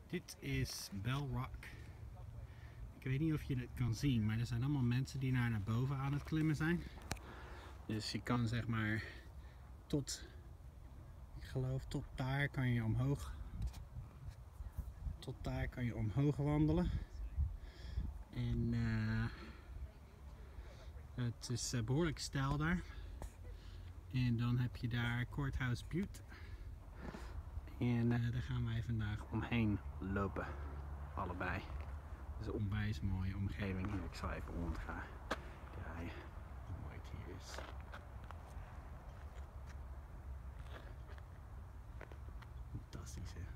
Dit is Bell Rock. Ik weet niet of je het kan zien, maar er zijn allemaal mensen die naar boven aan het klimmen zijn. Dus je kan zeg maar tot, ik geloof tot daar kan je omhoog. Tot daar kan je omhoog wandelen. En het is behoorlijk steil daar. En dan heb je daar Courthouse Butte. En daar gaan wij vandaag omheen lopen. Allebei. Het is een onwijs mooie omgeving hier. Ik zal even rond gaan draaien hoe mooi het hier is. Fantastisch hè.